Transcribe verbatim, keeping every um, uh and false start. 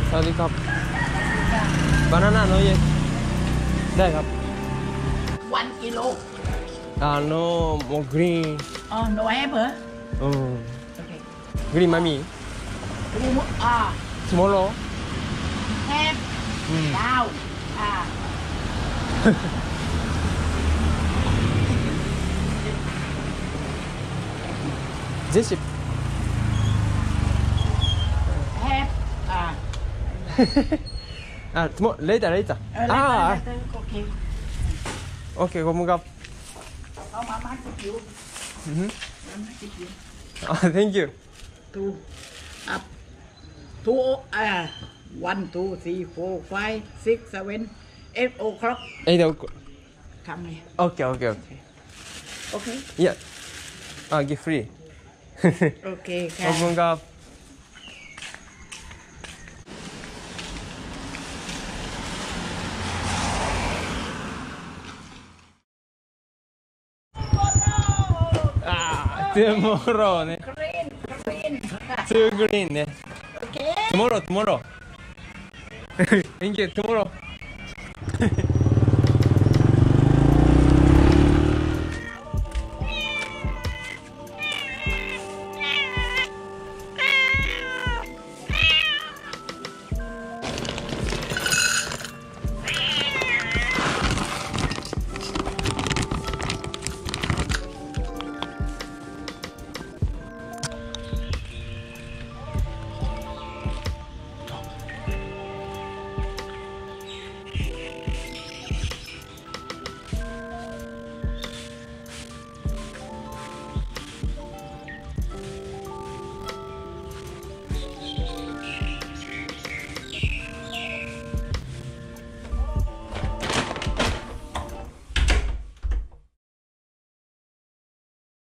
สวัสดีครับบานาน่าโนเยได้ครับ one kilo อ่าโนโมกรีนอ๋อ no have เหรออืม okay กรีนมามีอ่า small have ดาวอ่า 제십 have อ่าอ่า tomorrow later later อ่าโอเคโอเคขอบคุณครับเอามามาจิบอยู่อือฮึมามาจิบอยู่อ่า thank you two up two อ่า one two three four five six seven eight o'clock เอ้ยเดี๋ยวทำไงโอเคโอเคโอเคโอเค yeah อ่า give free โอเคค่ะขอบคุณครับอ่า tomorrow ね green green too green ね okay tomorrow tomorrow thank you tomorrow